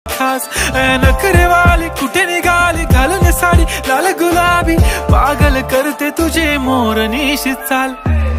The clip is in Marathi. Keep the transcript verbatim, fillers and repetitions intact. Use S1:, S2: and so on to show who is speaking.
S1: खास नखरे वाली कुठे निघाली घालून साडी लाल गुलाबी पागल करते तुझे मोरनीशी चाल